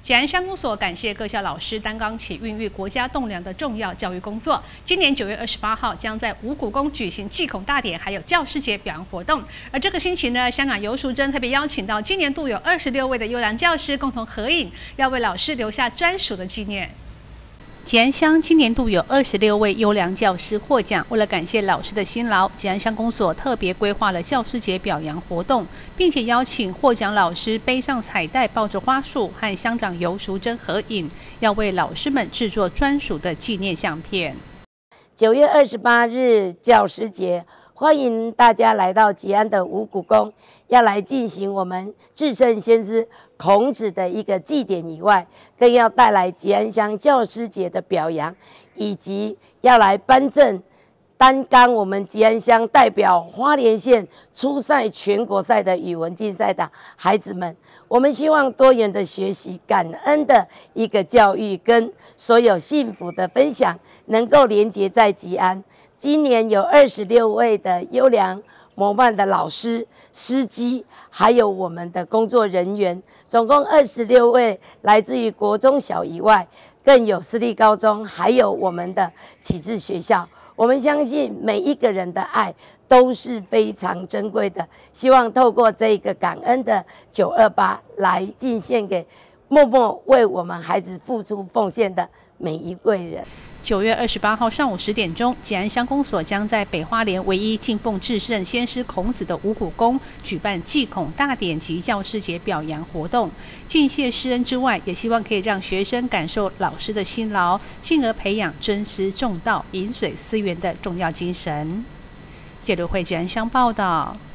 捷安乡公所感谢各校老师担纲起孕育国家栋梁的重要教育工作。今年9月28号将在五股宫举行祭孔大典，还有教师节表扬活动。而这个星期呢，香港游淑珍特别邀请到今年度有26位的优良教师共同合影，要为老师留下专属的纪念。 捷安乡今年度有26位优良教师获奖。为了感谢老师的辛劳，捷安乡公所特别规划了教师节表扬活动，并且邀请获奖老师背上彩带，抱着花束和乡长游淑珍合影，要为老师们制作专属的纪念相片。 9月28日教师节，欢迎大家来到捷安的五股宫，要来进行我们至圣先知孔子的一个祭典以外，更要带来捷安乡教师节的表扬，以及要来颁证担纲我们捷安乡代表花莲县出赛全国赛的语文竞赛的孩子们。我们希望多元的学习、感恩的一个教育跟所有幸福的分享，能够连结在捷安。今年有26位的优良模范的老师、司机，还有我们的工作人员，总共26位，来自于国中小以外，更有私立高中，还有我们的启智学校。我们相信每一个人的爱都是非常珍贵的，希望透过这个感恩的928来敬献给默默为我们孩子付出奉献的每一位人。 9月28号上午10点钟，捷安乡公所将在北花莲唯一敬奉至圣先师孔子的五股宫举办祭孔大典及教师节表扬活动，敬谢师恩之外，也希望可以让学生感受老师的辛劳，进而培养尊师重道、饮水思源的重要精神。记者会捷安乡报道。